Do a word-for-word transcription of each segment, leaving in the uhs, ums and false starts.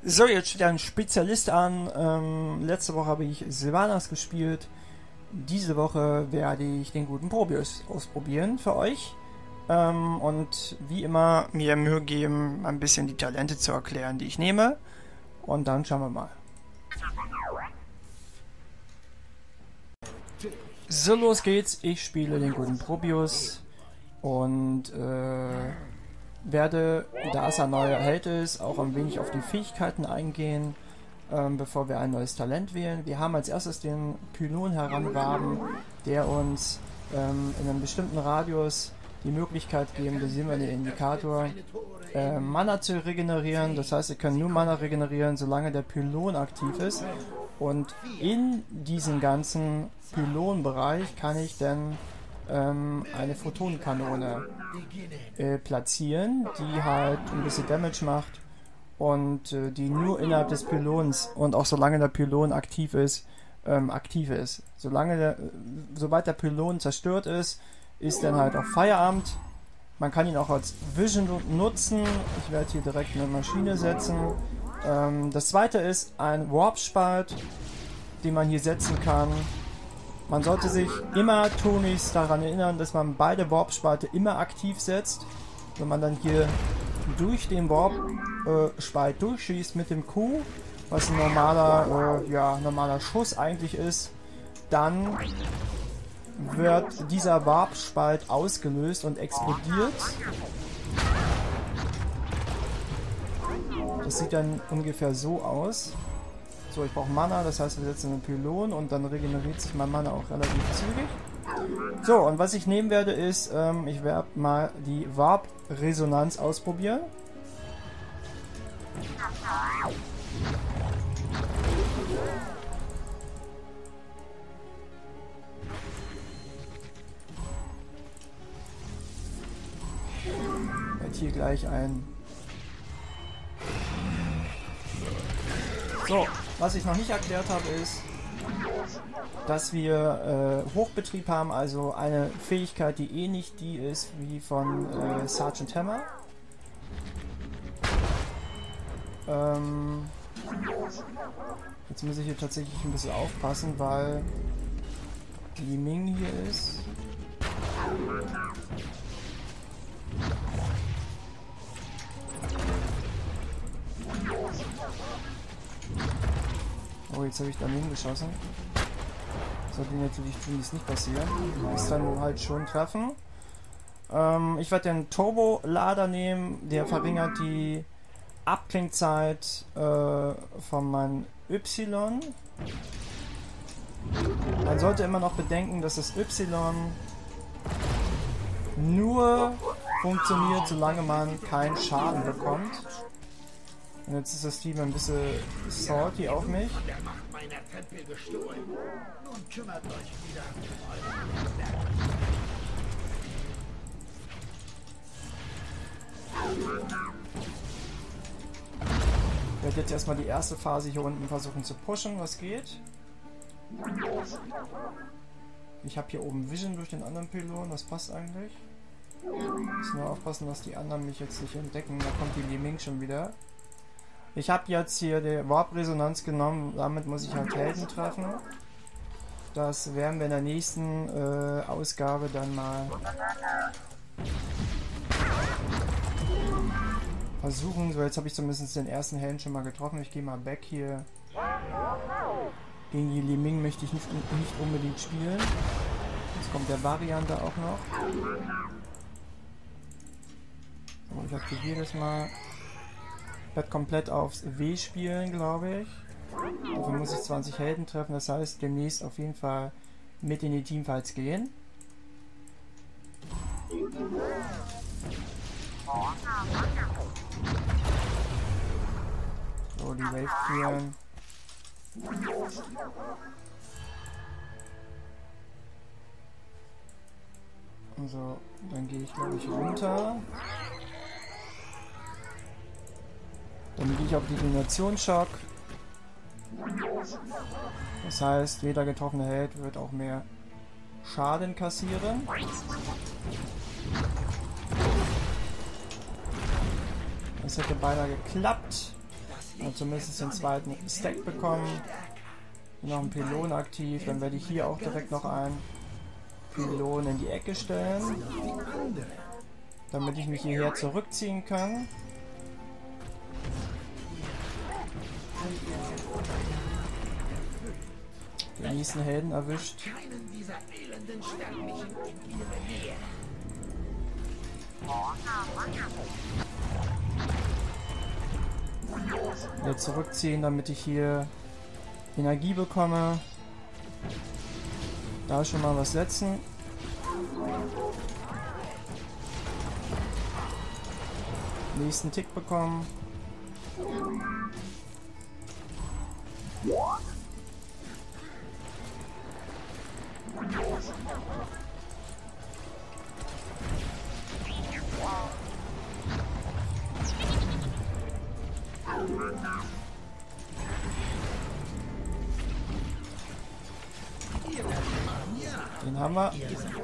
So, jetzt steht ein Spezialist an. Ähm, letzte Woche habe ich Sylvanas gespielt. Diese Woche werde ich den guten Probius ausprobieren für euch. Ähm, und wie immer mir Mühe geben, ein bisschen die Talente zu erklären, die ich nehme. Und dann schauen wir mal. So, los geht's. Ich spiele den guten Probius. Und äh, werde, da es ein neuer Held ist, auch ein wenig auf die Fähigkeiten eingehen, ähm, bevor wir ein neues Talent wählen. Wir haben als erstes den Pylon heranwaben, der uns ähm, in einem bestimmten Radius die Möglichkeit geben, da sehen wir den Indikator, äh, Mana zu regenerieren. Das heißt, wir können nur Mana regenerieren, solange der Pylon aktiv ist. Und in diesem ganzen Pylon-Bereich kann ich dann ähm, eine Photonenkanone äh, platzieren, die halt ein bisschen Damage macht und äh, die nur innerhalb des Pylons und auch solange der Pylon aktiv ist, ähm, aktiv ist. Solange der, sobald der Pylon zerstört ist, ist dann halt auch Feierabend. Man kann ihn auch als Vision nutzen. Ich werde hier direkt eine Maschine setzen. Ähm, das zweite ist ein Warp-Spalt, den man hier setzen kann. Man sollte sich immer tunlichst daran erinnern, dass man beide Warp-Spalte immer aktiv setzt. Wenn man dann hier durch den Warp-Spalt durchschießt mit dem Q, was ein normaler, äh, ja, normaler Schuss eigentlich ist, dann wird dieser Warp-Spalt ausgelöst und explodiert. Das sieht dann ungefähr so aus. So, ich brauche Mana, das heißt, wir setzen einen Pylon und dann regeneriert sich mein Mana auch relativ zügig. So, und was ich nehmen werde ist, ähm, ich werde mal die Warp-Resonanz ausprobieren. Ich werde hier gleich ein... So, was ich noch nicht erklärt habe, ist, dass wir äh, Hochbetrieb haben, also eine Fähigkeit, die eh nicht die ist wie von äh, Sergeant Hammer. Ähm, jetzt muss ich hier tatsächlich ein bisschen aufpassen, weil Li Ming hier ist. Oh, jetzt habe ich daneben geschossen. Sollte natürlich tunlichst nicht passieren. Ist dann halt schon treffen. Ähm, ich werde den Turbo-Lader nehmen. Der verringert die Abklingzeit äh, von meinem Y. Man sollte immer noch bedenken, dass das Y nur funktioniert, solange man keinen Schaden bekommt. Und jetzt ist das Team ein bisschen salty auf mich. Ich werde jetzt erstmal die erste Phase hier unten versuchen zu pushen, was geht. Ich habe hier oben Vision durch den anderen Pylon, das passt eigentlich. Ich muss nur aufpassen, dass die anderen mich jetzt nicht entdecken, da kommt die Li Ming schon wieder. Ich habe jetzt hier die Warp-Resonanz genommen, damit muss ich halt Helden treffen. Das werden wir in der nächsten äh, Ausgabe dann mal versuchen. So, jetzt habe ich zumindest den ersten Helden schon mal getroffen. Ich gehe mal back hier. Gegen die Li Ming möchte ich nicht, nicht unbedingt spielen. Jetzt kommt der Variante auch noch. So, ich aktiviere das mal. Ich werde komplett aufs W spielen, glaube ich. Dafür muss ich zwanzig Helden treffen, das heißt demnächst auf jeden Fall mit in die Teamfights gehen. So, die Wave clearen. Also, dann gehe ich glaube ich runter. Dann gehe ich auf Detonationschock. Das heißt, jeder getroffene Held wird auch mehr Schaden kassieren. Das hätte beinahe geklappt. Und zumindest den zweiten Stack bekommen. Noch ein Pylon aktiv. Dann werde ich hier auch direkt noch einen Pylon in die Ecke stellen. Damit ich mich hierher zurückziehen kann. Den nächsten Helden erwischt. Wieder zurückziehen, damit ich hier Energie bekomme. Da schon mal was setzen. Nächsten Tick bekommen. Den haben wir.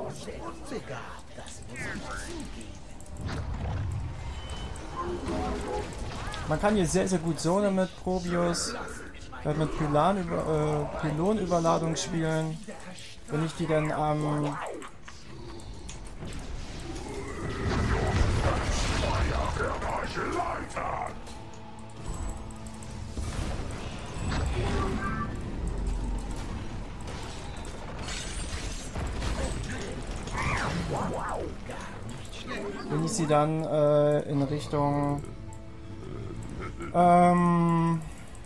Man kann hier sehr, sehr gut Zone mit Probius, mit Pylon über, äh, Pylonüberladung spielen. Wenn ich die dann am ähm, wenn ich sie dann äh, in Richtung ähm,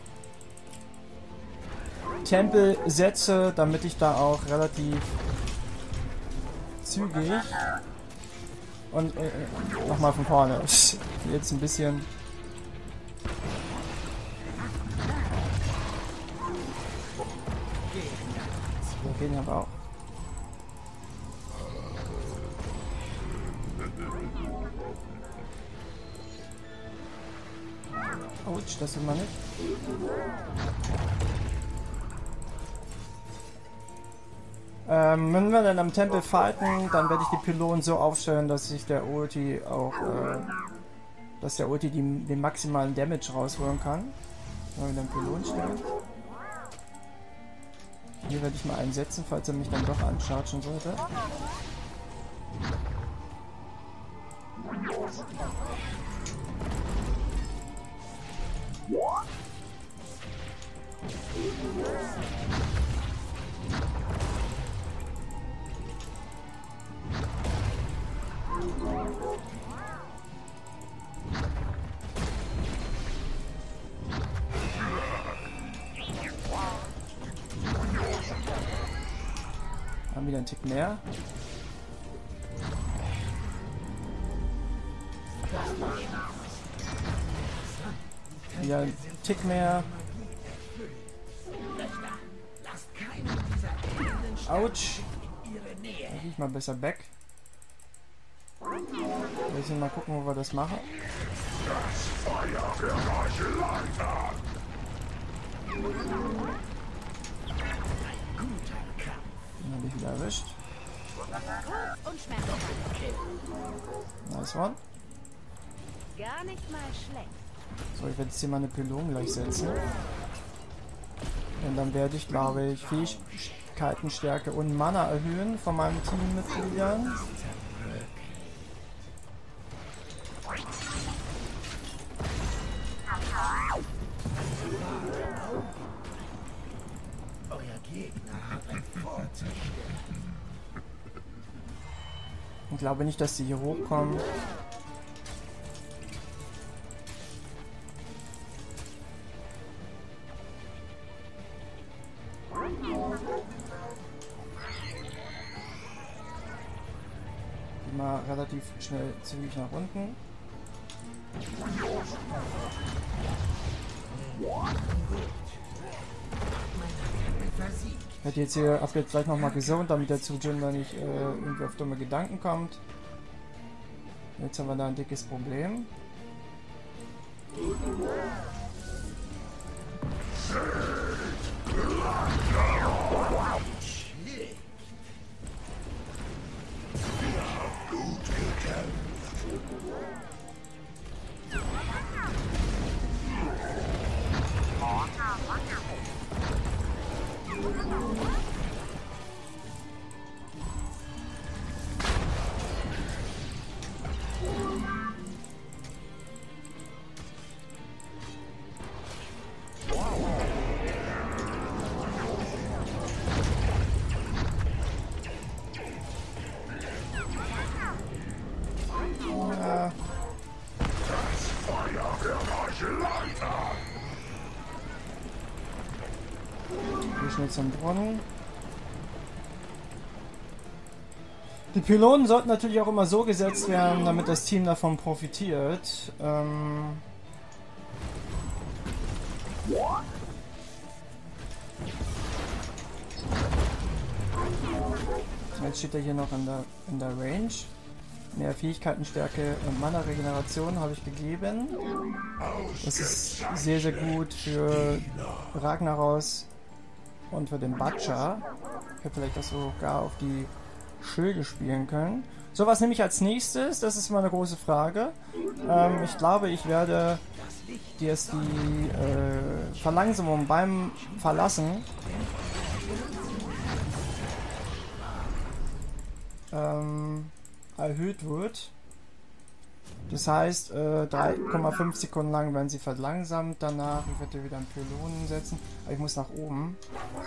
Tempel setze, damit ich da auch relativ zügig und äh, nochmal von vorne. Jetzt ein bisschen. Okay, den haben wir auch. Autsch, das will man nicht. Ähm, wenn wir dann am Tempel fighten, dann werde ich die Pylonen so aufstellen, dass sich der Ulti auch, äh, dass der Ulti die, den maximalen Damage rausholen kann. Wenn wir den Pylon stellen. Hier werde ich mal einsetzen, falls er mich dann doch anchargen sollte. Haben wieder einen Tick mehr. Wieder einen Tick mehr. Autsch. Da gehe ich mal besser back. Wir mal gucken, wo wir das machen. Das Feuer für reiche Leiter. Den habe ich wieder erwischt. Nice one. Gar nicht mal schlecht. So, ich werde jetzt hier mal eine Pylon gleich setzen. Und dann werde ich, glaube ich, Fähigkeiten, Stärke und Mana erhöhen von meinen Teammitgliedern. Ich glaube nicht, dass sie hier hochkommen. Mal relativ schnell zügig nach unten. Ich hätte jetzt hier ab jetzt gleich nochmal gesund, damit der Zujin da nicht äh, irgendwie auf dumme Gedanken kommt. Jetzt haben wir da ein dickes Problem. Hier schnell zum Brunnen. Die Pylonen sollten natürlich auch immer so gesetzt werden, damit das Team davon profitiert. Ähm Jetzt steht er hier noch in der, in der Range. Mehr Fähigkeitenstärke und Mana-Regeneration habe ich gegeben. Das ist sehr, sehr gut für Ragnaros und für den Butcher. Ich hätte vielleicht auch sogar auf die Schilde spielen können. So, was nehme ich als nächstes? Das ist mal eine große Frage. Ähm, ich glaube, ich werde die, die äh, Verlangsamung beim Verlassen ähm, erhöht wird. Das heißt, äh, drei Komma fünf Sekunden lang werden sie verlangsamt. Danach, ich werde wieder einen Pylonen setzen. Aber ich muss nach oben.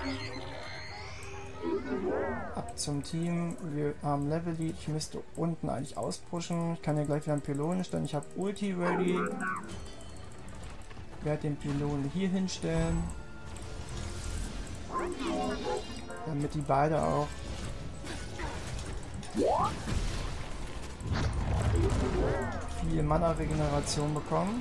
Ab zum Team. Wir haben Level Lead. Ich müsste unten eigentlich auspushen. Ich kann hier gleich wieder einen Pylonen stellen. Ich habe Ulti ready. Ich werde den Pylonen hier hinstellen. Damit die beide auch viel Mana-Regeneration bekommen.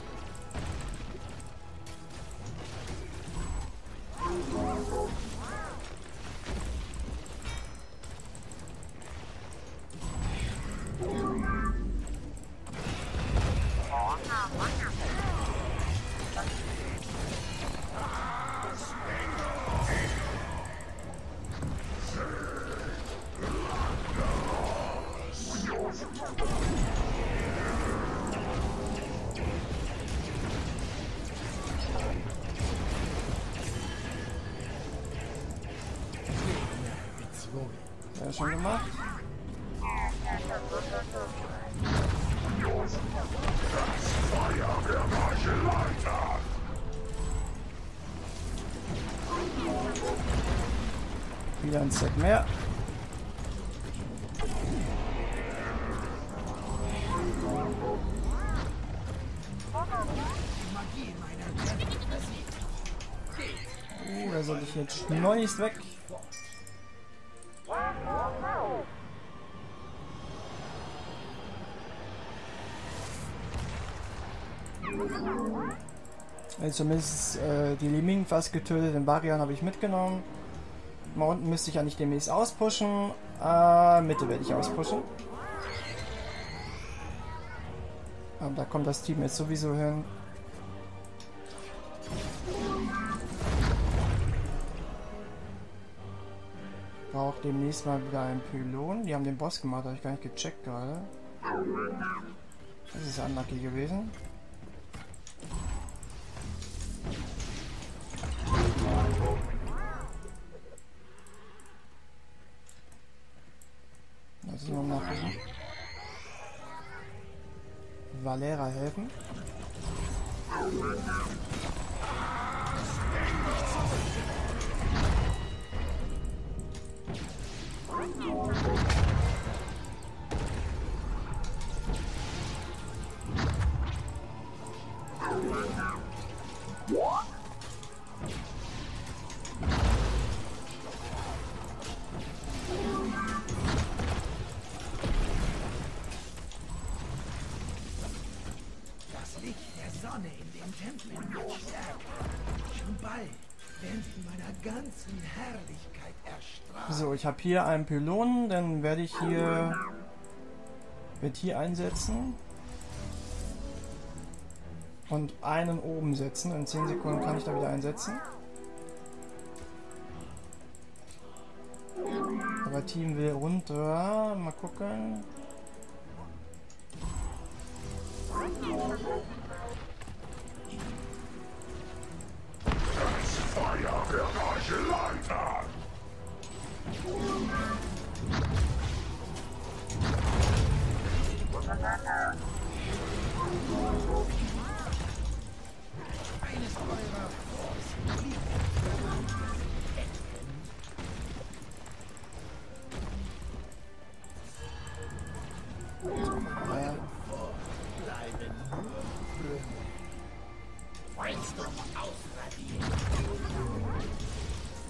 Ja, schon gemacht. Wieder ein Set mehr. Uh, da soll ich jetzt schleunigst weg. Also zumindest äh, die Liming fast getötet, den Varian habe ich mitgenommen. Mal unten müsste ich eigentlich demnächst auspushen. Äh, Mitte werde ich auspushen. Aber da kommt das Team jetzt sowieso hin. Braucht demnächst mal wieder einen Pylon. Die haben den Boss gemacht, habe ich gar nicht gecheckt gerade. Das ist unlucky gewesen. Lass ich noch nachgucken. Valera helfen. So, ich habe hier einen Pylonen, dann werde ich hier wird hier einsetzen und einen oben setzen. In zehn Sekunden kann ich da wieder einsetzen. Aber Team will runter. Mal gucken.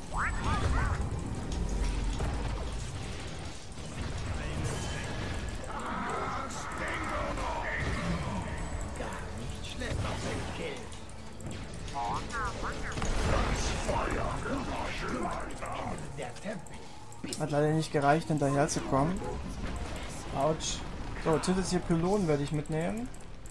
Hat leider nicht gereicht, hinterher zu kommen. Autsch. So, zusätzliche Pylonen werde ich mitnehmen.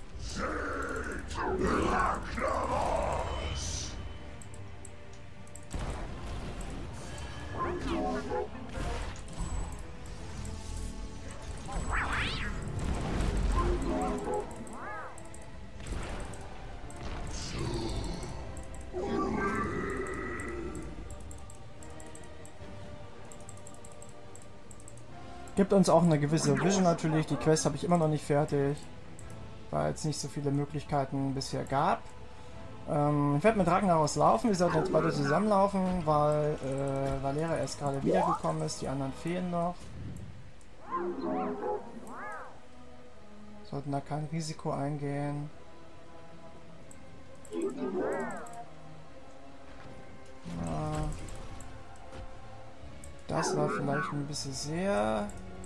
Gibt uns auch eine gewisse Vision natürlich. Die Quest habe ich immer noch nicht fertig, weil es nicht so viele Möglichkeiten bisher gab. Ähm, ich werde mit Ragnaros laufen. Wir sollten jetzt beide zusammenlaufen, weil äh, Valera erst gerade wiedergekommen ist. Die anderen fehlen noch. Sollten da kein Risiko eingehen. Ja. Das war vielleicht ein bisschen sehr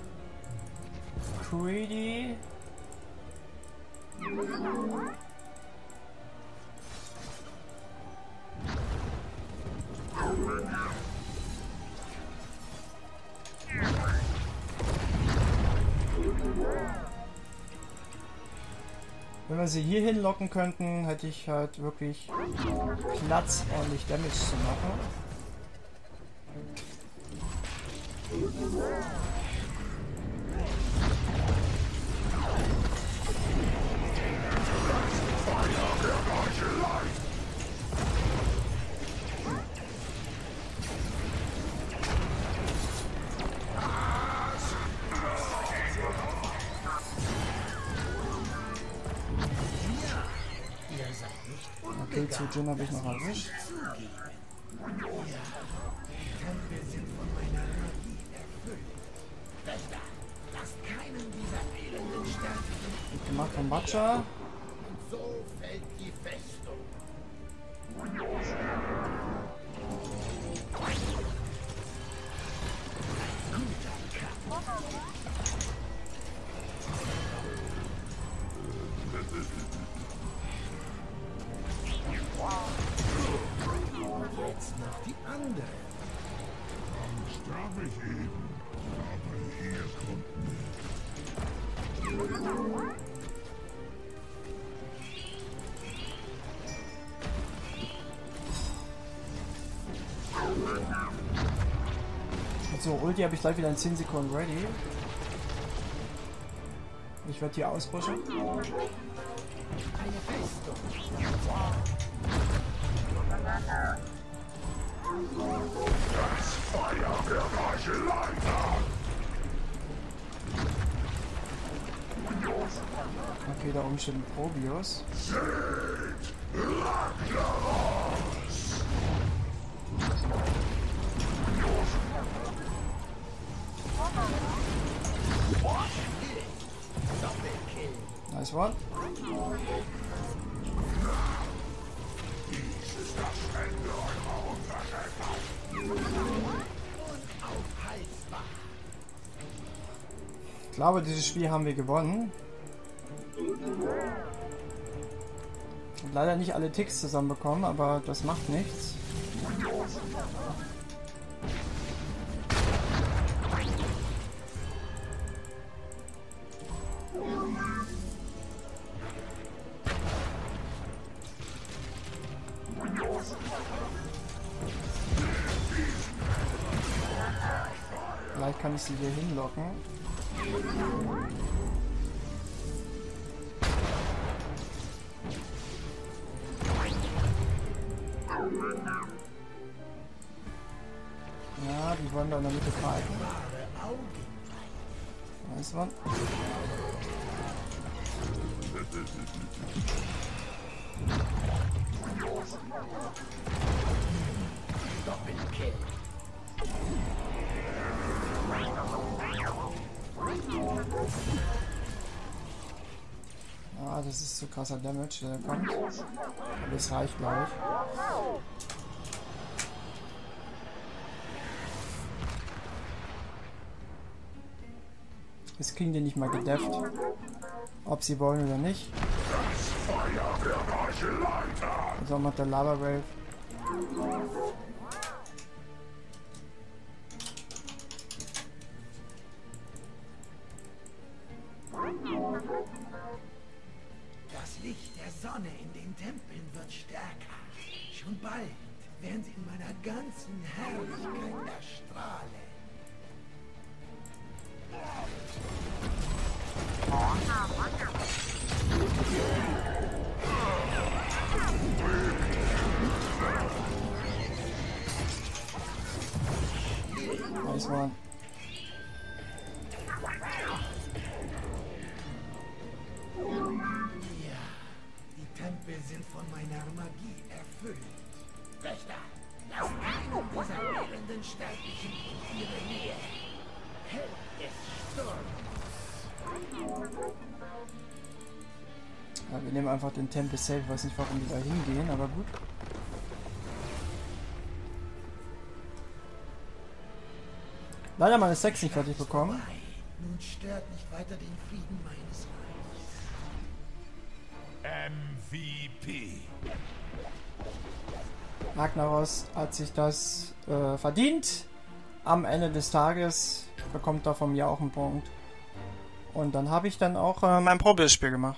greedy. Wenn wir sie hier hinlocken könnten, hätte ich halt wirklich Platz, ordentlich Damage zu machen. Okay, zu Jin habe ich noch erwischt. Gut gemacht von Matcha. So fällt die Festung. Jetzt noch die andere. Dann sterbe ich eben. Aber hier kommt So, Ulti habe ich gleich wieder in zehn Sekunden ready. Ich werde hier ausbrüchen. Eine Festung. das Feuerwehrreiche Leiter. Okay, da oben steht ein Probius. Nice one. Dies ist das Ende eurer Unverschämtheit. Unaufhaltbar. Ich glaube, dieses Spiel haben wir gewonnen. Und leider nicht alle Ticks zusammenbekommen, aber das macht nichts. Vielleicht kann ich sie hier hinlocken. Ja, die wollen da in der Mitte fighten. Nice one. Doppelkill. Ah, das ist zu krasser Damage, der kommt. Aber es reicht, glaube ich. Das kriegen die nicht mal gedefft. Ob sie wollen oder nicht. Also macht der Lava Wave. Das Licht der Sonne in den Tempeln wird stärker. Schon bald werden sie in meiner ganzen Herrlichkeit erstrahlen. Nice one. Ja, die Tempel sind von meiner Magie erfüllt. Wächter, lass einen dieser elenden Sterblichen in ihre Nähe. Held des Sturms. Ja, wir nehmen einfach den Tempel safe. Ich weiß nicht, warum die da hingehen, aber gut. Leider meine Sex nicht fertig bekommen. Nun stört nicht weiter den Frieden meines Reichs. M V P. Ragnaros hat sich das äh, verdient. Am Ende des Tages bekommt er von mir auch einen Punkt. Und dann habe ich dann auch äh, mein Probespiel gemacht.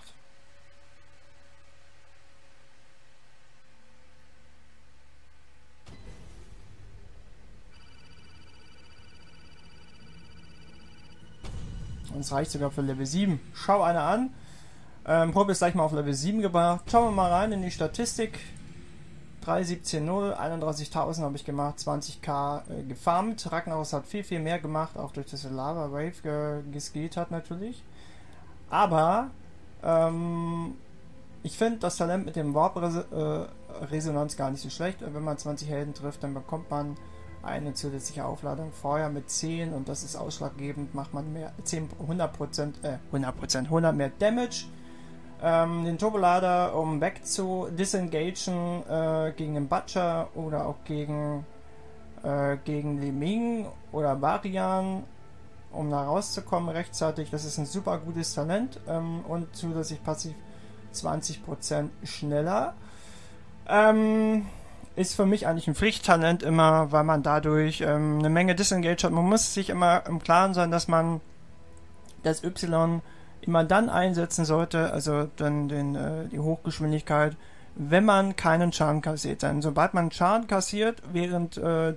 Und es reicht sogar für Level sieben. Schau einer an. Ähm, Probe ist gleich mal auf Level sieben gebracht. Schauen wir mal rein in die Statistik. drei siebzehn null, einunddreißigtausend habe ich gemacht, zwanzigtausend äh, gefarmt. Ragnaros hat viel, viel mehr gemacht, auch durch das Lava Wave ge geskillt hat natürlich. Aber ähm, ich finde das Talent mit dem Warp -Res äh, Resonanz gar nicht so schlecht. Wenn man zwanzig Helden trifft, dann bekommt man eine zusätzliche Aufladung. Vorher mit zehn und das ist ausschlaggebend, macht man mehr zehn, hundert Prozent, äh, hundert Prozent, hundert mehr Damage. Ähm, den Turbolader, um weg zu disengagen äh, gegen den Butcher oder auch gegen äh, gegen Li Ming oder Varian, um da rauszukommen rechtzeitig. Das ist ein super gutes Talent ähm, und zusätzlich passiv zwanzig Prozent schneller. Ähm, ist für mich eigentlich ein Pflichttalent immer, weil man dadurch ähm, eine Menge Disengage hat. Man muss sich immer im Klaren sein, dass man das Y immer dann einsetzen sollte, also dann den, äh, die Hochgeschwindigkeit, wenn man keinen Schaden kassiert. Denn sobald man Schaden kassiert, während äh,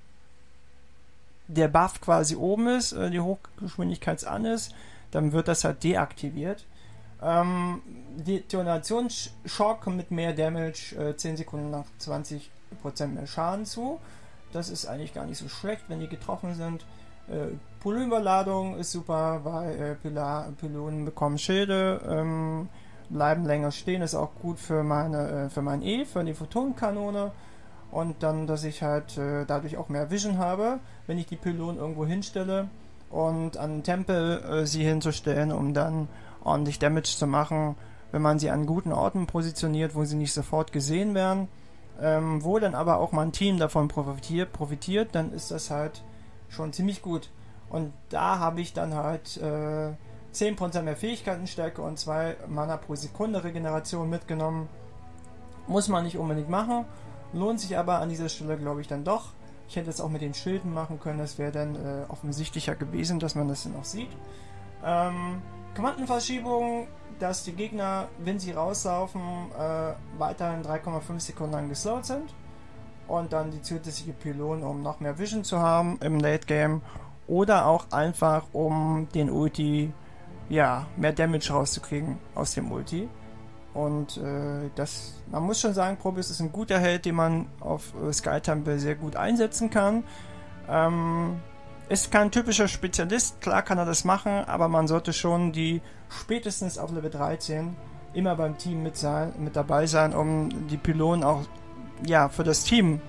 der Buff quasi oben ist, äh, die Hochgeschwindigkeit an ist, dann wird das halt deaktiviert. Ähm, Detonationsschock mit mehr Damage, äh, zehn Sekunden nach zwanzig Prozent mehr Schaden zu. Das ist eigentlich gar nicht so schlecht, wenn die getroffen sind. Äh, Pylonüberladung ist super, weil äh, Pylonen bekommen Schilde, ähm, bleiben länger stehen, ist auch gut für meine äh, für mein E, für die Photonenkanone. Und dann, dass ich halt äh, dadurch auch mehr Vision habe, wenn ich die Pylonen irgendwo hinstelle und an den Tempel äh, sie hinzustellen, um dann ordentlich Damage zu machen, wenn man sie an guten Orten positioniert, wo sie nicht sofort gesehen werden, ähm, wo dann aber auch mein Team davon profitiert, profitiert, dann ist das halt schon ziemlich gut. Und da habe ich dann halt äh, zehn Prozent mehr Fähigkeitenstärke und zwei Mana pro Sekunde Regeneration mitgenommen. Muss man nicht unbedingt machen, lohnt sich aber an dieser Stelle, glaube ich, dann doch. Ich hätte es auch mit den Schilden machen können, das wäre dann äh, offensichtlicher gewesen, dass man das dann auch sieht. Ähm, Quantenverschiebung, dass die Gegner, wenn sie rauslaufen, äh, weiterhin drei Komma fünf Sekunden lang geslowt sind. Und dann die zusätzliche Pylon, um noch mehr Vision zu haben im Late Game. Oder auch einfach, um den Ulti, ja, mehr Damage rauszukriegen aus dem Ulti. Und äh, das, man muss schon sagen, Probius ist ein guter Held, den man auf äh, Sky Temple sehr gut einsetzen kann. Ähm, ist kein typischer Spezialist, klar kann er das machen, aber man sollte schon die spätestens auf Level dreizehn immer beim Team mit, sein, mit dabei sein, um die Pylonen auch ja, für das Team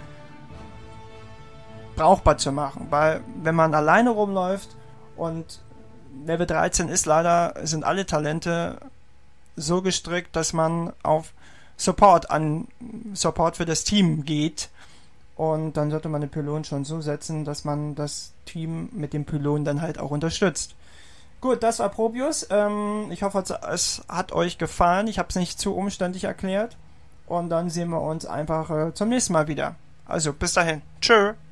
brauchbar zu machen, weil wenn man alleine rumläuft und Level dreizehn ist leider, sind alle Talente so gestrickt, dass man auf Support an Support für das Team geht und dann sollte man den Pylon schon so setzen, dass man das Team mit dem Pylon dann halt auch unterstützt. Gut, das war Probius. Ähm, ich hoffe, es hat euch gefallen. Ich habe es nicht zu umständlich erklärt. Und dann sehen wir uns einfach äh, zum nächsten Mal wieder. Also, bis dahin. Tschö.